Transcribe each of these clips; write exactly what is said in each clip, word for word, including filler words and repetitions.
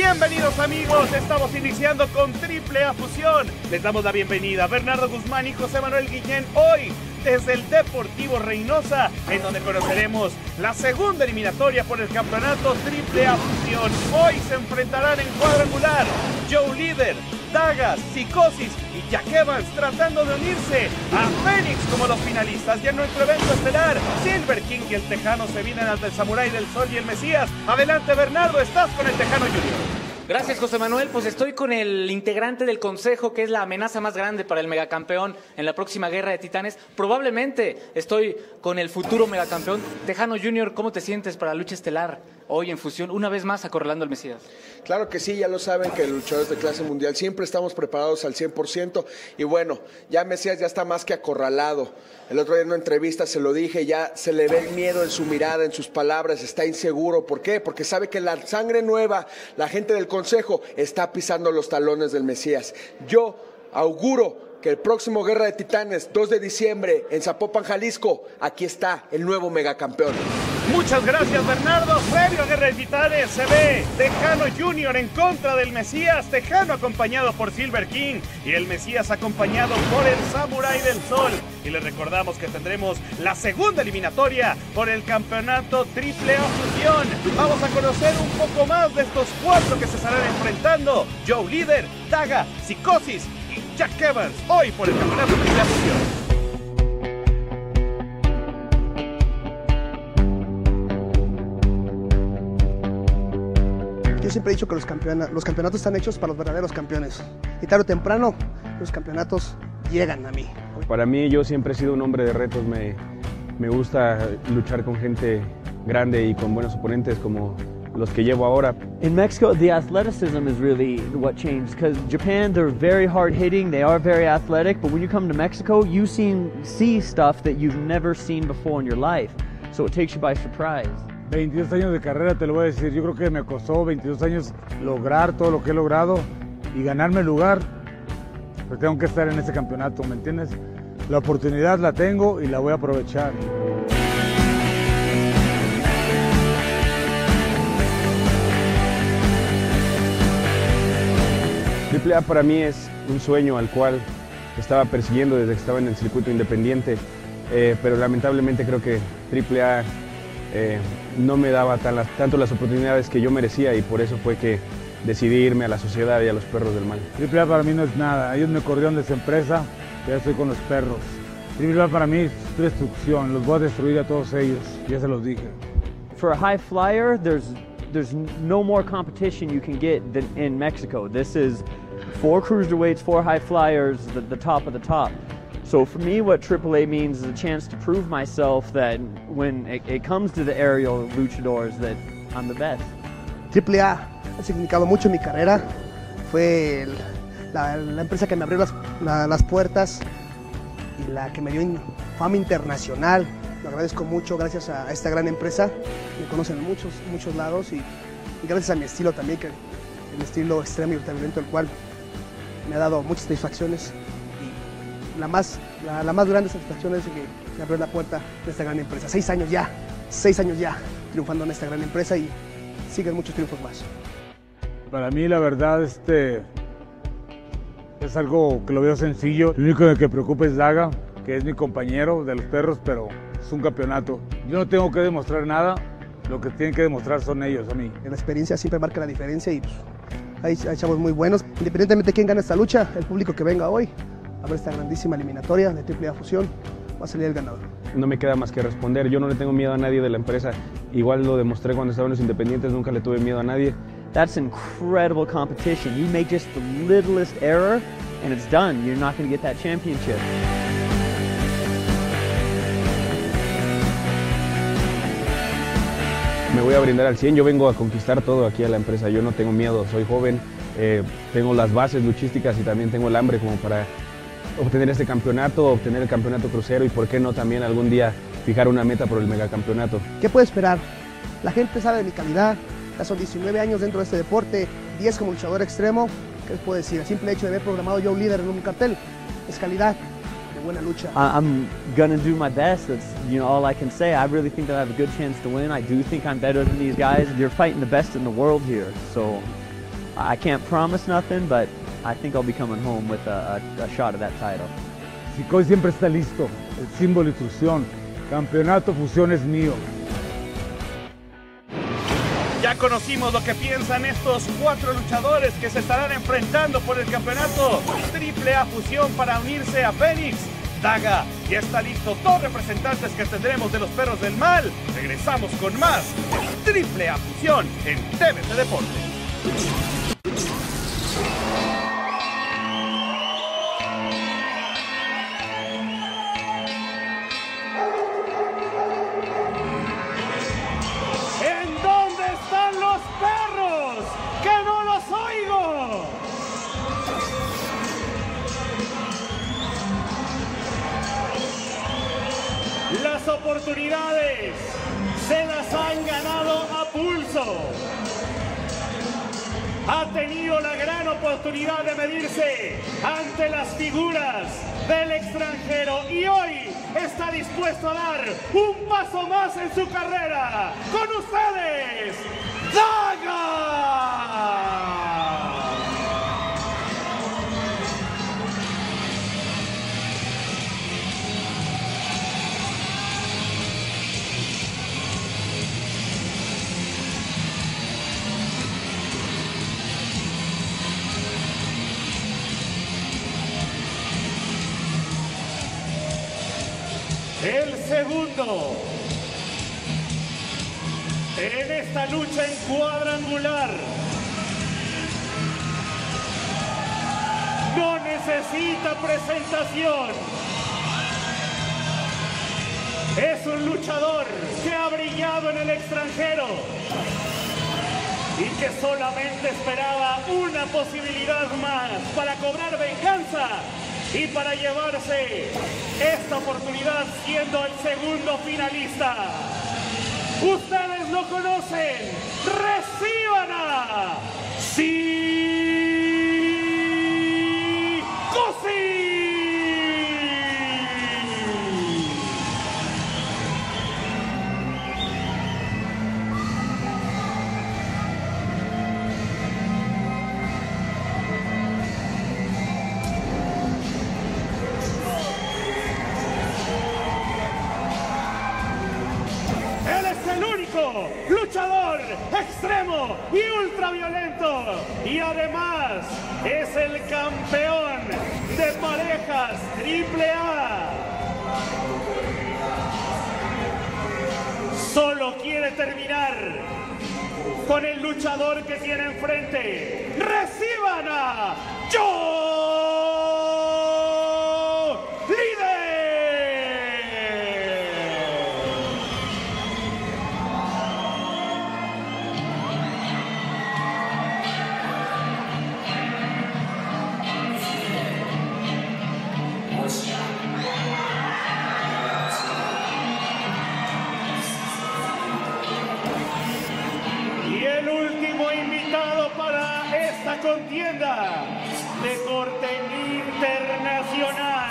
Bienvenidos amigos, estamos iniciando con Triple A Fusión. Les damos la bienvenida a Bernardo Guzmán y José Manuel Guillén hoy desde el Deportivo Reynosa, en donde conoceremos la segunda eliminatoria por el campeonato Triple A Fusión. Hoy se enfrentarán en cuadrangular Joe Líder, Dagas, Psicosis y Jack Evans tratando de unirse a Fénix como los finalistas. Y en nuestro evento estelar, Silver King y el Tejano se vienen ante el Samurái del Sol y el Mesías. Adelante Bernardo, estás con el Tejano Junior. Gracias José Manuel, pues estoy con el integrante del consejo que es la amenaza más grande para el megacampeón en la próxima guerra de titanes. Probablemente estoy con el futuro megacampeón. Tejano Junior, ¿cómo te sientes para la lucha estelar hoy en Fusión, una vez más acorralando al Mesías? Claro que sí, ya lo saben que los luchadores de clase mundial siempre estamos preparados al cien por ciento y bueno, ya Mesías ya está más que acorralado. El otro día en una entrevista se lo dije, ya se le ve el miedo en su mirada, en sus palabras, está inseguro. ¿Por qué? Porque sabe que la sangre nueva, la gente del consejo, está pisando los talones del Mesías. Yo auguro que el próximo Guerra de Titanes, dos de diciembre, en Zapopan, Jalisco, aquí está el nuevo megacampeón. Muchas gracias Bernardo. Previo a Guerra de Titanes se ve Tejano Junior en contra del Mesías. Tejano acompañado por Silver King y el Mesías acompañado por el Samurái del Sol. Y les recordamos que tendremos la segunda eliminatoria por el campeonato Triple A Fusión. Vamos a conocer un poco más de estos cuatro que se estarán enfrentando: Joe Líder, Daga, Psicosis y Jack Evans, hoy por el campeonato Triple A Fusión. Yo siempre he dicho que los, campeona, los campeonatos están hechos para los verdaderos campeones. Y tarde o temprano, los campeonatos llegan a mí. Para mí, yo siempre he sido un hombre de retos. Me, me gusta luchar con gente grande y con buenos oponentes como los que llevo ahora. In Mexico, the athleticism is really what changed, because Japan, they're very hard-hitting, they are very athletic, but when you come to Mexico, you seen, see stuff that you've never seen before in your life, so it takes you by surprise. veintidós años de carrera, te lo voy a decir, yo creo que me costó veintidós años lograr todo lo que he logrado y ganarme el lugar, pues tengo que estar en ese campeonato, ¿me entiendes? La oportunidad la tengo y la voy a aprovechar. Triple A para mí es un sueño al cual estaba persiguiendo desde que estaba en el circuito independiente, eh, pero lamentablemente creo que Triple A Eh, no me daba tan las, tanto las oportunidades que yo merecía y por eso fue que decidí irme a la sociedad y a los perros del mal. Triple A para mí no es nada, ellos me corrieron de esa empresa, ya estoy con los perros. Triple A para mí es destrucción, los voy a destruir a todos ellos, ya se los dije. For a high flyer, there's, there's no more competition you can get than in Mexico. This is four cruiserweights, four high flyers, the, the top of the top. So for me, what Triple A means is a chance to prove myself that when it, it comes to the aerial luchadors, that I'm the best. Triple A ha significado mucho en mi carrera. Fue el, la, la empresa que me abrió las, la, las puertas y la que me dio fama internacional. Lo agradezco mucho, gracias a esta gran empresa. Me conocen en muchos, muchos lados y, y gracias a mi estilo también, que el estilo extremo y ultraviolento, el cual me ha dado muchas satisfacciones. La más, la, la más grande satisfacción es que me abrió la puerta de esta gran empresa. Seis años ya, seis años ya triunfando en esta gran empresa y siguen muchos triunfos más. Para mí la verdad este, es algo que lo veo sencillo. Lo único que me preocupa es Daga, que es mi compañero de los perros, pero es un campeonato. Yo no tengo que demostrar nada, lo que tienen que demostrar son ellos a mí. La experiencia siempre marca la diferencia y pues, hay, hay chavos muy buenos. Independientemente de quién gane esta lucha, el público que venga hoy a ver esta grandísima eliminatoria de Triple A Fusión, va a salir el ganador. No me queda más que responder, yo no le tengo miedo a nadie de la empresa, igual lo demostré cuando estaba en los independientes, nunca le tuve miedo a nadie. That's incredible competition. You make just the littlest error and it's done. You're not going to get that championship. Me voy a brindar al cien, yo vengo a conquistar todo aquí a la empresa, yo no tengo miedo, soy joven, eh, tengo las bases luchísticas y también tengo el hambre como para obtener este campeonato, obtener el campeonato crucero y por qué no también algún día fijar una meta por el megacampeonato. ¿Qué puede esperar? La gente sabe de mi calidad, ya son diecinueve años dentro de este deporte, diez como luchador extremo. ¿Qué les puedo decir? El simple hecho de haber programado Joe Líder en un cartel es calidad de buena lucha. I'm gonna do my best. That's, you know, all I can say. I really think that I have a good chance to win. I do think I'm better than these guys. You're fighting the best in the world here, so I can't promise nothing, but I think I'll be coming home with a, a, a shot at that title. Sikoy siempre está listo, el símbolo de instrucción. Campeonato Fusión es mío. Ya conocimos lo que piensan estos cuatro luchadores que se estarán enfrentando por el campeonato Triple A Fusión para unirse a Fénix. Daga, ya está listo, dos representantes que tendremos de los Perros del Mal. Regresamos con más de Triple A Fusión en T V C Deportes. Las oportunidades se las han ganado a pulso. Ha tenido la gran oportunidad de medirse ante las figuras del extranjero y hoy está dispuesto a dar un paso más en su carrera. Con ustedes, Daga. El segundo en esta lucha en cuadrangular no necesita presentación. Es un luchador que ha brillado en el extranjero y que solamente esperaba una posibilidad más para cobrar venganza y para llevarse esta oportunidad siendo el segundo finalista. Ustedes lo conocen, reciban a Sikoy. Luchador extremo y ultraviolento y además es el campeón de parejas Triple A. Solo quiere terminar con el luchador que tiene enfrente. ¡Reciban a Joe Líder! Contienda de corte internacional.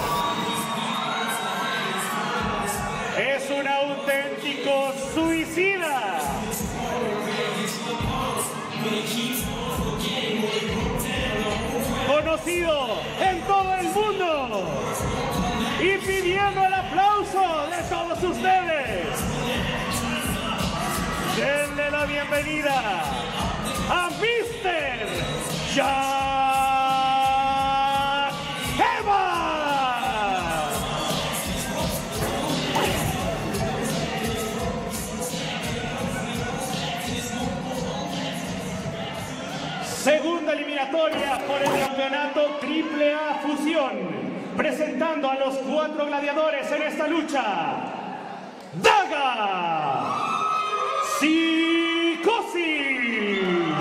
Es un auténtico suicida. Conocido en todo el mundo y pidiendo el aplauso de todos ustedes. Denle la bienvenida a mister Jack Evans. Segunda eliminatoria por el campeonato Triple A Fusión. Presentando a los cuatro gladiadores en esta lucha. Daga, Sikoy,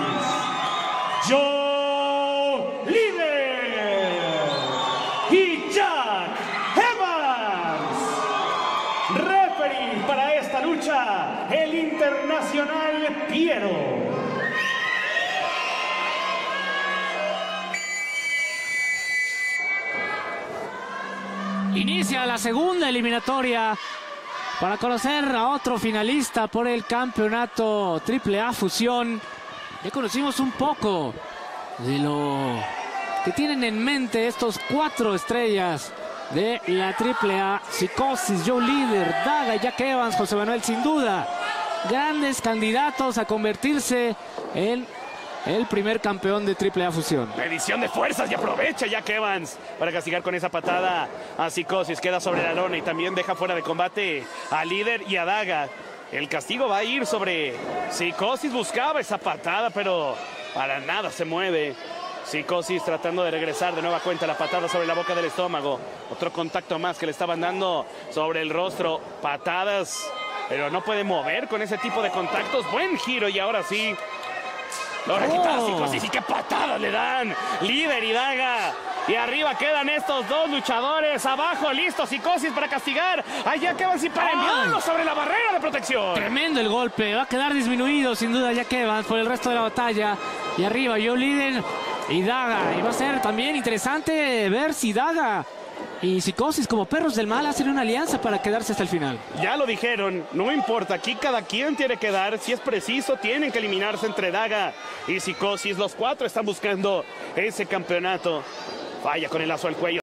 Joe Líder y Jack Evans. Referee para esta lucha, el internacional Piero. Inicia la segunda eliminatoria para conocer a otro finalista por el campeonato Triple A Fusión. Ya conocimos un poco de lo que tienen en mente estos cuatro estrellas de la triple A. Psicosis, Joe Líder, Daga, Jack Evans, José Manuel, sin duda. Grandes candidatos a convertirse en el primer campeón de triple A Fusión. Medición de fuerzas y aprovecha Jack Evans para castigar con esa patada a Psicosis. Queda sobre la lona y también deja fuera de combate a Líder y a Daga. El castigo va a ir sobre Psicosis. Buscaba esa patada, pero para nada se mueve. Psicosis tratando de regresar de nueva cuenta la patada sobre la boca del estómago. Otro contacto más que le estaban dando sobre el rostro. Patadas, pero no puede mover con ese tipo de contactos. Buen giro y ahora sí. Logra quitar a Psicosis y qué patadas le dan. Líder y Daga. Y arriba quedan estos dos luchadores. Abajo, listo, Psicosis para castigar. Allá que van y para enviarlo sobre la barrera de protección. Tremendo el golpe. Va a quedar disminuido sin duda Jack Evans por el resto de la batalla. Y arriba, Joe Líder y Daga. Y va a ser también interesante ver si Daga y Psicosis, como perros del mal, hacen una alianza para quedarse hasta el final. Ya lo dijeron, no importa, aquí cada quien tiene que dar, si es preciso, tienen que eliminarse entre Daga y Psicosis. Los cuatro están buscando ese campeonato. Falla con el lazo al cuello.